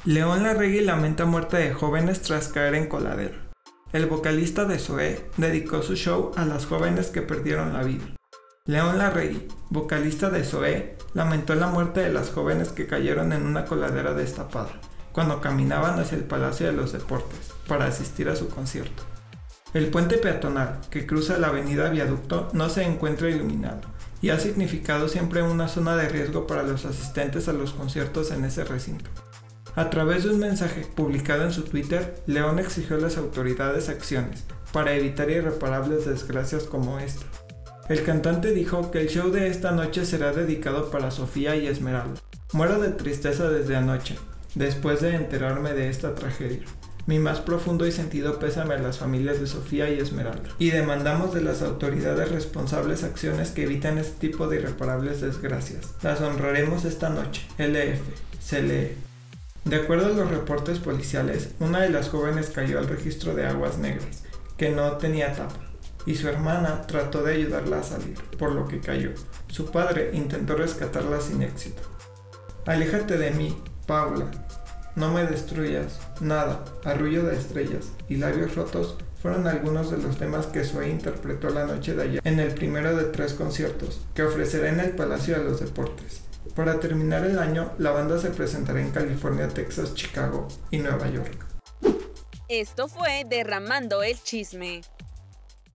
León Larregui lamenta muerte de jóvenes tras caer en coladera. El vocalista de Zoé dedicó su show a las jóvenes que perdieron la vida. León Larregui, vocalista de Zoé, lamentó la muerte de las jóvenes que cayeron en una coladera destapada, cuando caminaban hacia el Palacio de los Deportes, para asistir a su concierto. El puente peatonal, que cruza la avenida Viaducto, no se encuentra iluminado, y ha significado siempre una zona de riesgo para los asistentes a los conciertos en ese recinto. A través de un mensaje publicado en su Twitter, León exigió a las autoridades acciones para evitar irreparables desgracias como esta. El cantante dijo que el show de esta noche será dedicado para Sofía y Esmeralda. Muero de tristeza desde anoche, después de enterarme de esta tragedia. Mi más profundo y sentido pésame a las familias de Sofía y Esmeralda. Y demandamos de las autoridades responsables acciones que eviten este tipo de irreparables desgracias. Las honraremos esta noche. LF. Se lee. De acuerdo a los reportes policiales, una de las jóvenes cayó al registro de aguas negras, que no tenía tapa, y su hermana trató de ayudarla a salir, por lo que cayó. Su padre intentó rescatarla sin éxito. Aléjate de mí, Paula. No me destruyas, nada, arrullo de estrellas y labios rotos fueron algunos de los temas que Zoé interpretó la noche de ayer en el primero de 3 conciertos que ofrecerá en el Palacio de los Deportes. Para terminar el año, la banda se presentará en California, Texas, Chicago y Nueva York. Esto fue Derramando el Chisme.